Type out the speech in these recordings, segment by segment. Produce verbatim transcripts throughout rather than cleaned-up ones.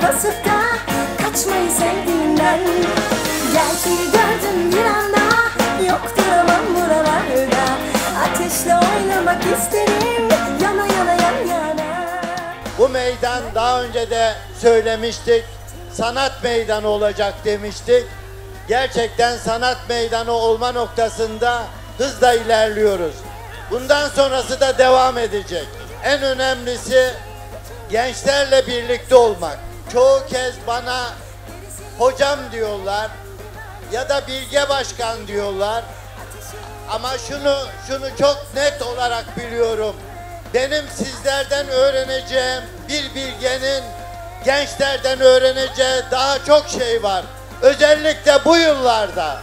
basıp da kaçmayı sevdiğinden. Gerçeği gördüm bir anda, yok duramam buralarda. Ateşle oynamak isterim, yana yana yan yana. Bu meydan daha önce de söylemiştik, sanat meydanı olacak demiştik. Gerçekten sanat meydanı olma noktasında hızla ilerliyoruz. Bundan sonrası da devam edecek. En önemlisi gençlerle birlikte olmak. Çoğu kez bana hocam diyorlar ya da bilge başkan diyorlar. Ama şunu şunu çok net olarak biliyorum. Benim sizlerden öğreneceğim, bir bilgenin gençlerden öğreneceği daha çok şey var. Özellikle bu yıllarda.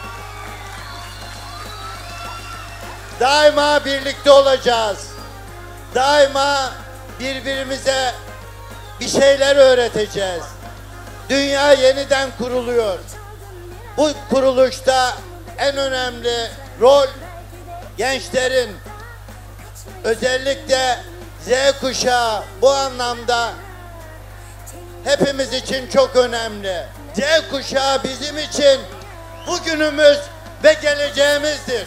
Daima birlikte olacağız. Daima birbirimize bir şeyler öğreteceğiz. Dünya yeniden kuruluyor. Bu kuruluşta en önemli rol gençlerin, özellikle Z kuşağı bu anlamda hepimiz için çok önemli. Z kuşağı bizim için bugünümüz ve geleceğimizdir.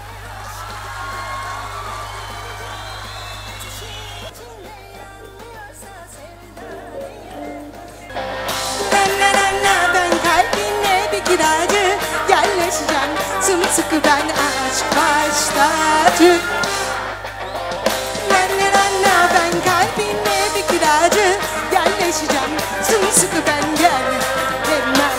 Ben kalbinle bir kiracı yerleşeceğim. Sımsıkı ben aşk baştacı. Ben kalbinle bir kiracı yerleşeceğim. Sımsıkı ben gel demem.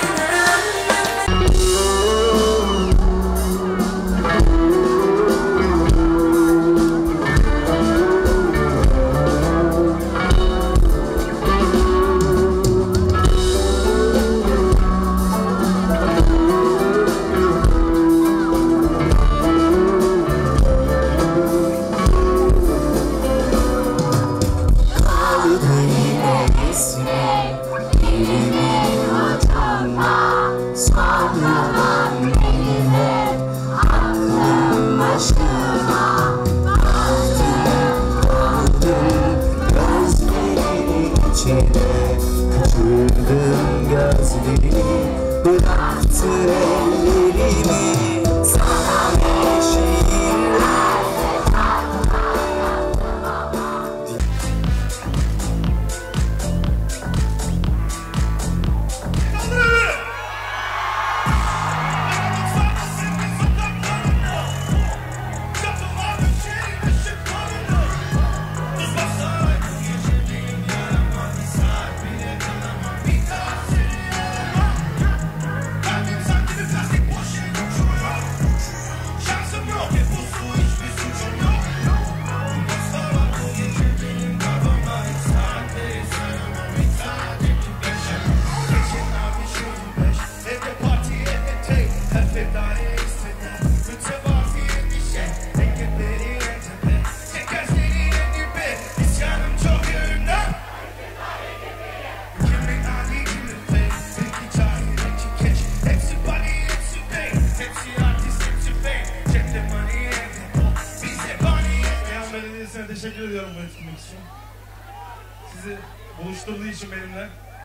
Kaçırdım gözlerini, bıraktı ellerimi. Sana bir şiirler. Teşekkür ediyorum bu etkinlik için. Sizi buluşturduğu için benimle.